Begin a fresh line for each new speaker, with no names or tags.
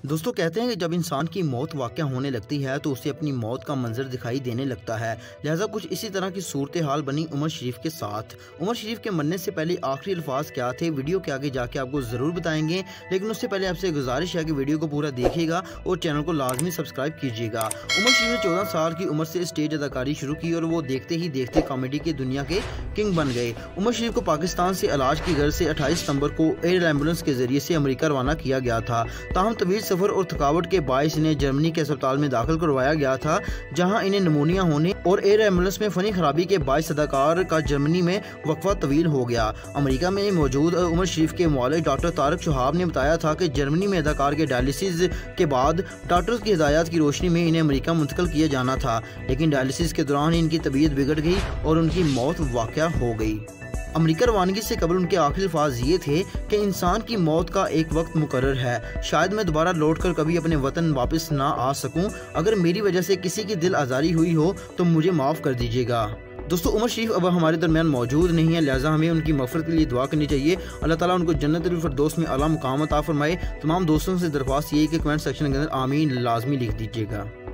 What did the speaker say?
दोस्तों कहते हैं कि जब इंसान की मौत वाक़या होने लगती है तो उसे अपनी मौत का मंजर दिखाई देने लगता है। लिहाजा कुछ इसी तरह की सूरत हाल बनी उमर शरीफ के साथ। उमर शरीफ के मरने से पहले आखिरी अल्फाज क्या थे, वीडियो के आगे जाके आपको ज़रूर बताएंगे, लेकिन उससे पहले आपसे गुजारिश है कि वीडियो को पूरा देखिएगा और चैनल को लाजमी सब्सक्राइब कीजिएगा। उमर शरीफ ने 14 साल की उम्र से स्टेज अदाकारी शुरू की और वो देखते ही देखते कॉमेडी की दुनिया के किंग बन गए। उमर शरीफ को पाकिस्तान से इलाज की गर्ज से 28 सितंबर को एयर एम्बुलेंस के जरिए से अमेरिका रवाना किया गया था। ताहम तवील सफर और थकावट के बायस इन्हें जर्मनी के अस्पताल में दाखिल करवाया गया था, जहां इन्हें निमोनिया होने और एयर एम्बुलेंस में फनी खराबी के बायस अदाकार का जर्मनी में वक्फा तवील हो गया। अमेरिका में मौजूद उमर शरीफ के मुआलिज डॉक्टर तारिक शहाब ने बताया था कि जर्मनी में अदाकार के डायलिसिस के बाद डॉक्टर्स की हिदायत की रोशनी में इन्हें अमेरिका मुंतकिल किया जाना था, लेकिन डायलिसिस के दौरान इनकी तबीयत बिगड़ गई और उनकी मौत वाक़या हो गई। अमेरिका रवानगी से कबल उनके आखिरी अल्फाज ये थे कि इंसान की मौत का एक वक्त मुकर्रर है, शायद मैं दोबारा लौटकर कभी अपने वतन वापस ना आ सकूं। अगर मेरी वजह से किसी की दिल आज़ारी हुई हो तो मुझे माफ़ कर दीजिएगा। दोस्तों उमर शरीफ अब हमारे दरमियान मौजूद नहीं है, लिहाजा हमें उनकी मग़फ़िरत के लिए दुआ करनी चाहिए। अल्लाह ताला उनको जन्नतुल फिरदौस में आला मुकाम अता फरमाए। तमाम दोस्तों से दरख्वास्त ये है कि कमेंट सेक्शन के अंदर आमीन लाजमी लिख दीजिएगा।